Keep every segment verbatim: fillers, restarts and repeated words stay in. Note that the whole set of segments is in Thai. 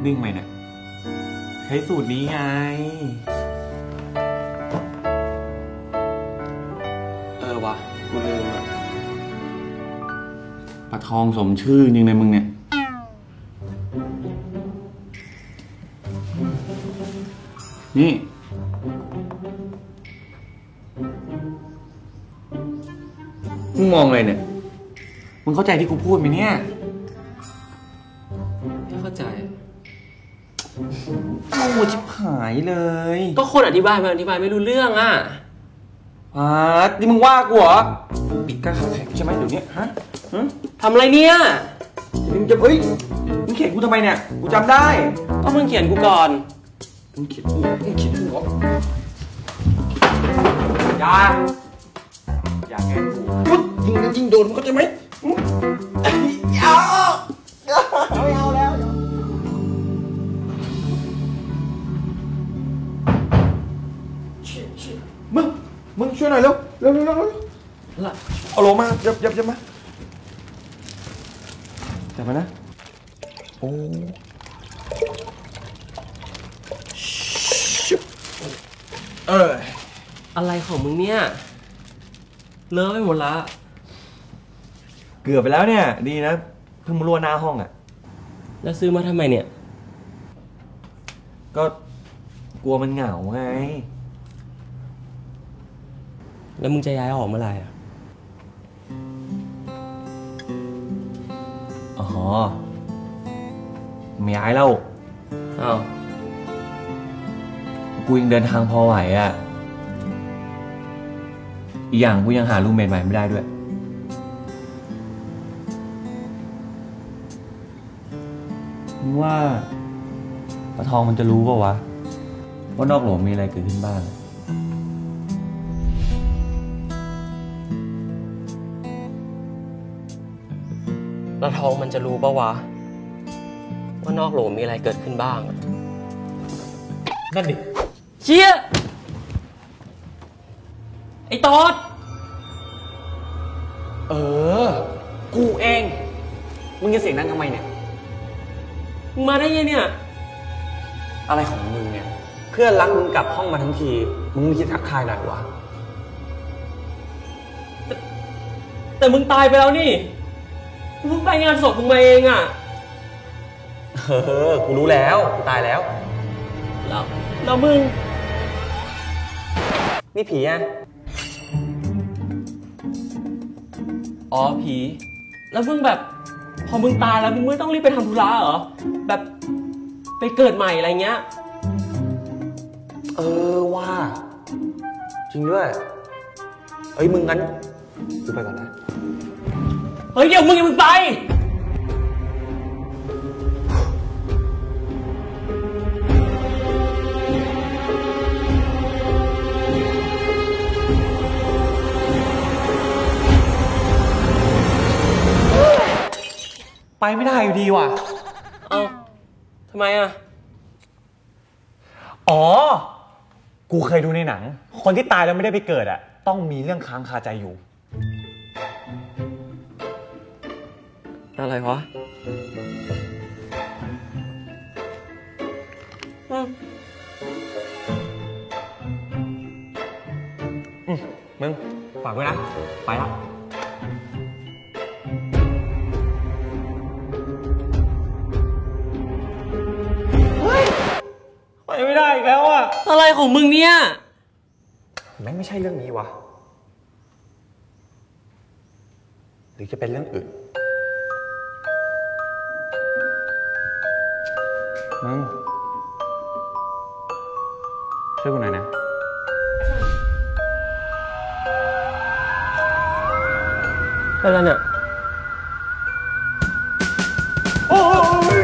นิ่งไหมเนี่ยใช้สูตรนี้ไงเออวะกูลืมอะปลาทองสมชื่อจริงเลยมึงเนี่ยนี่มึงมองอะไรเนี่ยมึงเข้าใจที่กูพูดไหมเนี่ยไม่เข้าใจโอ้ชิบหายเลยก็คนอธิบายมันอธิบายไม่รู้เรื่องอ่ะอ่านี่มึงว่ากูเหรอปิดกล้าขาแข็งใช่ไหมเดี๋ยวนี้ฮะทำอะไรเนี่ยมึงจะเฮ้ยมึงเขียนกูทำไมเนี่ยกูจำได้ก็มึงเขียนกูก่อนมึงเขียนกูมึงเขียนกูเหรออย่าอย่าแกกูปุ๊บยิงแล้วยิงโดนมึงก็จะไหมอย่าไม่เอาแล้วมึงมึงช่วยหน่อยเร็วเร็วเร็วเร็วเอาลงมายับยับยับมาจับมานะโอ้เอออะไรของมึงเนี่ยเลอะไปหมดละเกือบไปแล้วเนี่ยดีนะเพิ่งมารั่วหน้าห้องอ่ะแล้วซื้อมาทำไมเนี่ยก็กลัวมันเหงาไงแล้วมึงจะย้ายออกเมื่อไหร่อ่ะอ๋อไม่ย้ายแล้วอ้าวกูยังเดินทางพอไหวอ่ะอีกอย่างกูยังหารูมเมทใหม่ไม่ได้ด้วยมึงว่าปลาทองมันจะรู้ป่าววะว่านอกโหลมีอะไรเกิดขึ้นบ้างปลาทองมันจะรู้ป่าววะว่านอกโหลมีอะไรเกิดขึ้นบ้างนั่นดิเชี่ยไอ้ตอดเออกูเองมึงจะเสียงดังทำไมเนี่ยมึงมาได้ยังเนี่ยอะไรของมึงเนี่ยเพื่อนรักมึงกลับห้องมาทั้งทีมึงไม่คิดทักทายหน่อยวะแต่แต่มึงตายไปแล้วนี่มึงไปงานศพมึงมาเองอ่ะเออกูรู้แล้วกูตายแล้วแล้วแล้วมึงนี่ผีอ่ะอ๋อผีแล้วมึงแบบพอมึงตายแล้วมึงไม่ต้องรีบไปทำธุระเหรอแบบไปเกิดใหม่อะไรเงี้ยเออว่าจริงด้วยเอ้ยมึงงั้นกูไปก่อนนะเฮ้ยเดี๋ยวมึงอย่ามึงไปไปไม่ได้อยู่ดีว่ะเอ้าทำไมอ่ะอ๋อกูเคยดูในหนังคนที่ตายแล้วไม่ได้ไปเกิดอ่ะต้องมีเรื่องค้างคาใจอยู่อะไรวะอืมอืมมึงฝากไว้นะไปละไปไม่ได้อีกแล้วอะอะไรของมึงเนี่ยแม่งไม่ใช่เรื่องนี้วะหรือจะเป็นเรื่องอื่นมึงช่วยกูหน่อยนะอะไรเนี่ยโอ้ย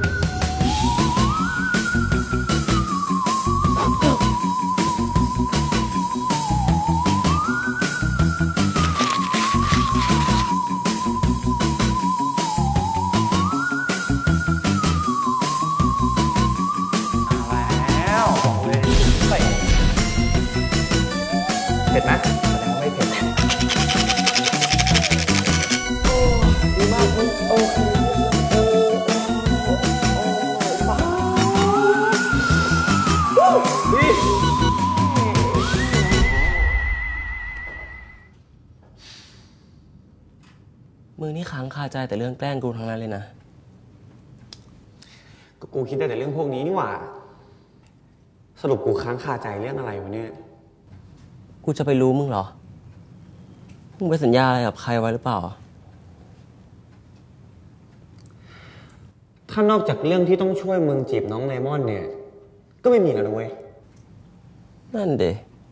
เผ็ดนะแสดงว่าไม่เผ็ดดีมากมึงโอเคเออโอ้โอ้บ้าค้างคาใจแต่เรื่องแกล้งกูทั้งนั้นเลยนะก็กูคิดได้แต่เรื่องพวกนี้นี่หว่าสรุปกูค้างคาใจเรื่องอะไรวะเนี่ยกูจะไปรู้มึงเหรอมึงไปสัญญาอะไรกับใครไว้หรือเปล่าถ้านอกจากเรื่องที่ต้องช่วยมึงจีบน้องเลมอนเนี่ยก็ไม่มีแล้วนะเว้ยนั่นเด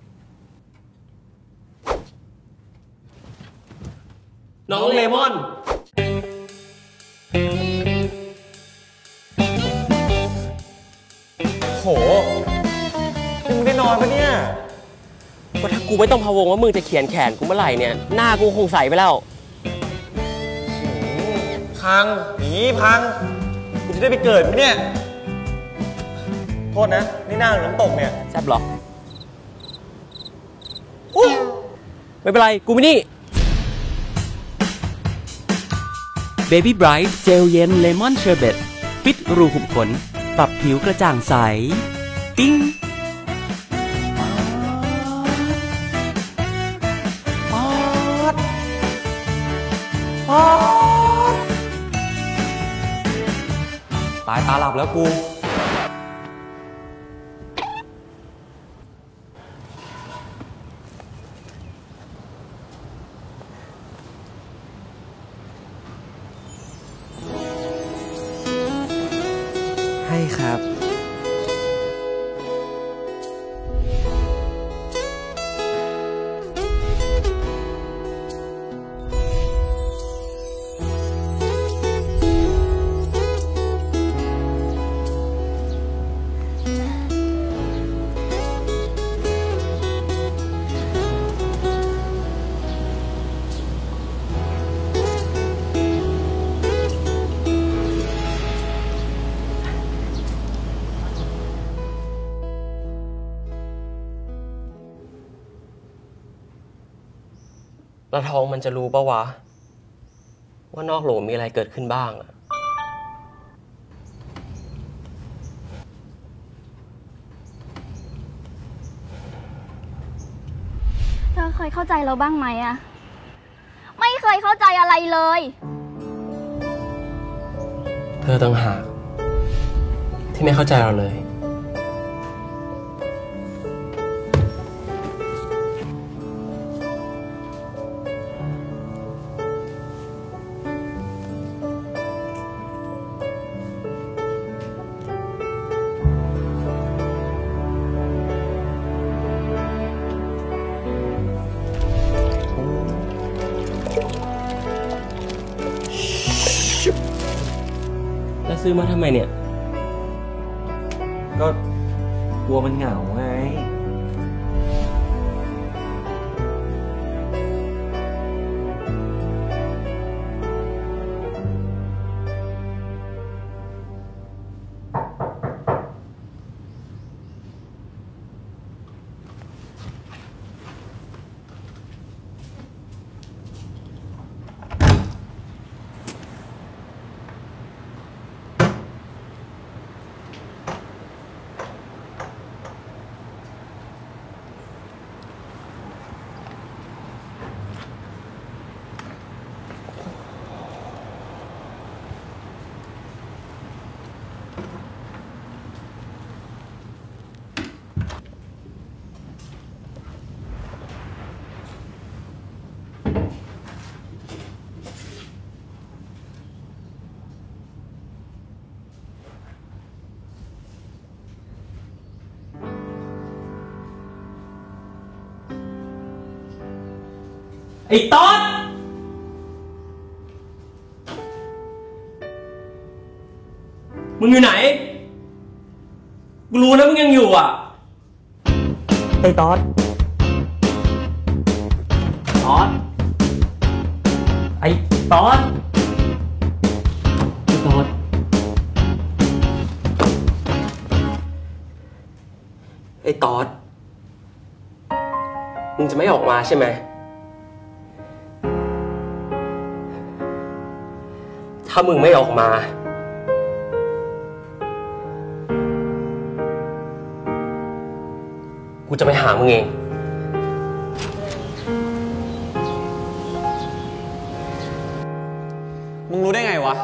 น้องเลมอนโหมึงได้นอนปะเนี่ยก็ถ้ากูไม่ต้องพะวงว่ามึงจะเขียนแขนกูเมื่อไหร่เนี่ยหน้ากูคงใสไปแล้วพังหนีพังกูจะได้ไปเกิดไหมเนี่ยโทษนะนี่หน้าหรือน้ำตกเนี่ยแซ่บหรอไม่เป็นไรกูไม่นี่ Baby Bright เจลเย็นเลมอนเชอร์เบตฟิตรูขุมขนปรับผิวกระจ่างใสปิ้งป๊อดป๊อดตายตาหลับแล้วกูให้ครับแล้วท้องมันจะรู้ปะวะว่านอกโหลมีอะไรเกิดขึ้นบ้างอะเธอเคยเข้าใจเราบ้างไหมอะไม่เคยเข้าใจอะไรเลยเธอต่างหากที่ไม่เข้าใจเราเลยแล้วซื้อมาทำไมเนี่ยก็กลัวมันเหงาไงไอ้ต๊อดมึงอยู่ไหนกูรู้นะมึงยังอยู่อ่ะไอ้ต๊อดต๊อดไอ้ต๊อดไอ้ต๊อดไอ้ต๊อดมึงจะไม่ออกมาใช่ไหมถ้ามึงไม่ออกมากูจะไปหามึงเองมึงรู้ได้ไงวะ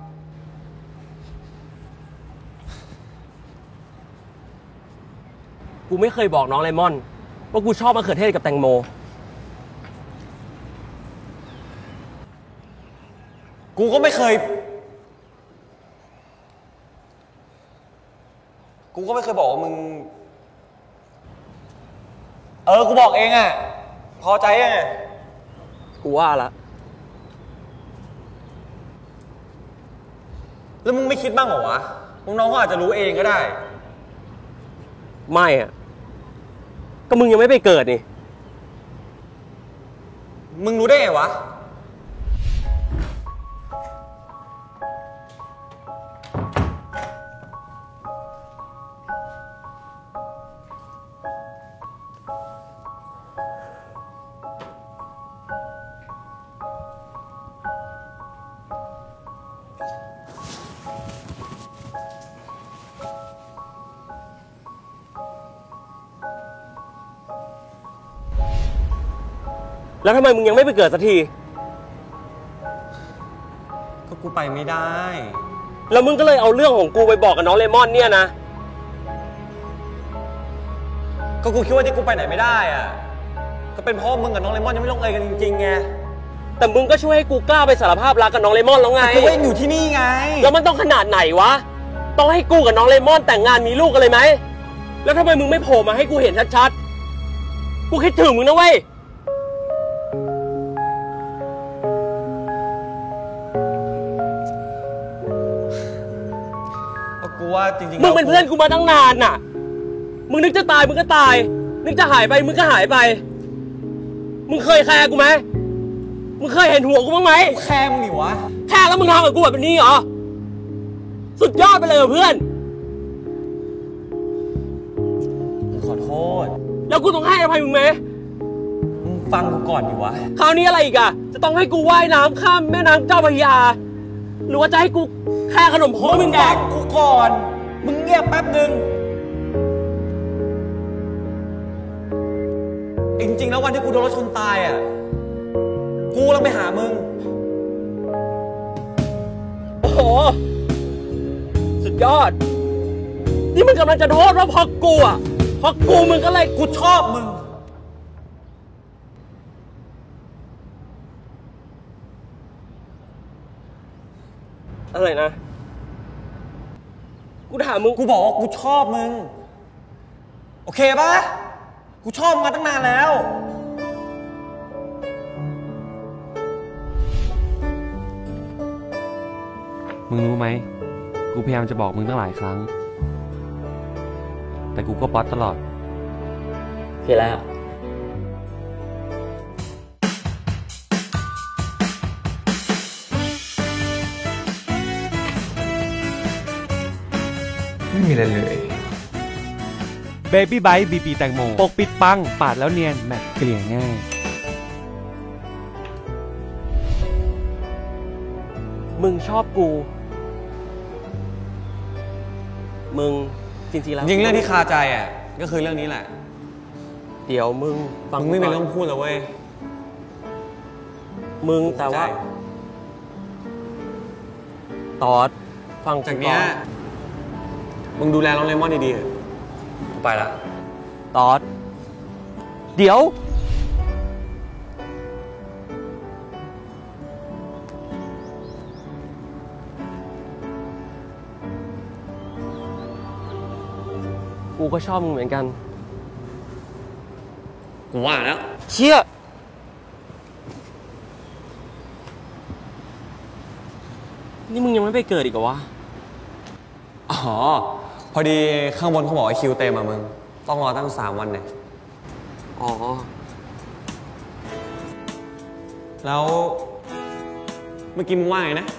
กูไม่เคยบอกน้องไลมอนว่ากูชอบมะเขือเทศกับแตงโมกูก็ไม่เคยกูก็ไม่เคยบอกว่ามึงเออกูบอกเองอ่ะพอใจยังไงกูว่าละแล้วมึงไม่คิดบ้างเหรอวะน้องๆก็อาจจะรู้เองก็ได้ไม่อ่ะก็มึงยังไม่ไปเกิดนี่มึงรู้ได้ไงวะแล้วทำไมมึงยังไม่ไปเกิดสักทีก็กูไปไม่ได้แล้วมึงก็เลยเอาเรื่องของกูไปบอกกับน้องเลมอนเนี่ยนะก็กูคิดว่าที่กูไปไหนไม่ได้อ่ะก็เป็นเพราะมึงกับน้องเลมอนยังไม่ลงเอยกันจริงๆไงแต่มึงก็ช่วยให้กูกล้าไปสารภาพรักกับน้องเลมอนแล้วไงกูยังอยู่ที่นี่ไงแล้วมันต้องขนาดไหนวะต้องให้กูกับน้องเลมอนแต่งงานมีลูกกันเลยไหมแล้วทำไมมึงไม่โผล่มาให้กูเห็นชัดๆกูคิดถึงมึงนะเว้ยว่าจริงๆมึงเป็นเพื่อนกูมาตั้งนานน่ะมึงนึกจะตายมึงก็ตายนึกจะหายไปมึงก็หายไปมึงเคยแคร์กูไหมมึงเคยเห็นหัวกูบ้างไหมกูแคร์มึงดิวะแคร์แล้วมึงทำกับกูแบบนี้เหรอสุดยอดไปเลยเพื่อนขอโทษแล้วกูต้องให้อภัยมึงไหมมึงฟังกูก่อนดิวะคราวนี้อะไรอีกอะจะต้องให้กูว่ายน้ำข้ามแม่น้ำเจ้าพระยาหรือว่าจะให้กูแค่ขนมโค้งมึงแดกกูก่อนมึงเงียบแป๊บนึงจริงๆแล้ววันที่กูโดนรถชนตายอ่ะกูกำลังไปหามึงโอ้โหสุดยอดนี่มึงกำลังจะโทษว่าเพราะกูอ่ะเพราะกูมึงก็เลยกูชอบมึงอะไรนะกูถามมึงกูบอกว่ากูชอบมึงโอเคปะกูชอบมาตั้งนานแล้วมึงรู้ไหมกูพยายามจะบอกมึงตั้งหลายครั้งแต่กูก็ป๊อตตลอดคือแล้วไม่มีอะไรเลย Baby Bite บี บี แตงโมปกปิดปังปาดแล้วเนียนแมตต์เกลี่ยง่ายมึงชอบกูมึงจริงๆแล้วจริงเรื่องที่คาใจอ่ะก็คือเรื่องนี้แหละเดี๋ยวมึงฟังมึงไม่เป็นเรื่องพูดแล้วเว้ยมึงแต่ว่าตอดฟังจากเนี้ยมึงดูแลน้องเลมอนดีๆกูไปละตอดเดี๋ยวกูก็ชอบมึงเหมือนกันกูว่าแล้วเชี่ยนี่มึงยังไม่ไปเกิดอีกเหรอวะอ๋อพอดีข้างบนเขาบอกไอ้คิวเต็มอะมึงต้องรอตั้งสามวันเนี่ยอ๋อแล้วเมื่อกี้มึงว่าไงนะ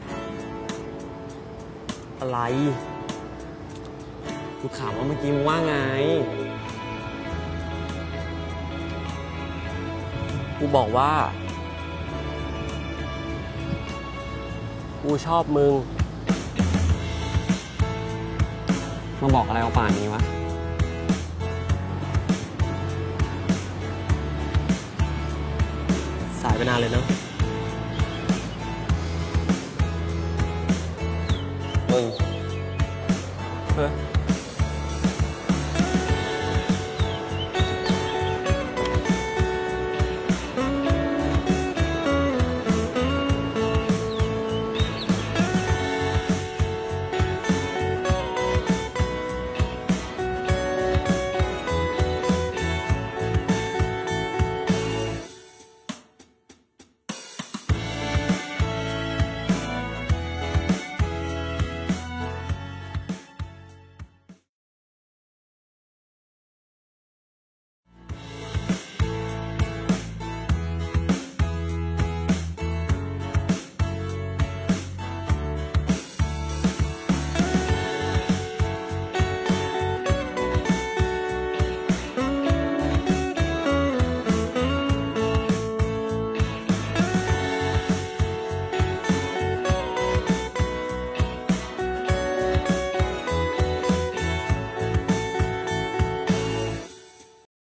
อะไรกูถามว่าเมื่อกี้มึงว่าไงกูบอกว่ากูชอบมึงมาบอกอะไรเอาป่านนี้วะสายไปนานเลยเนาะมึง เฮ้ย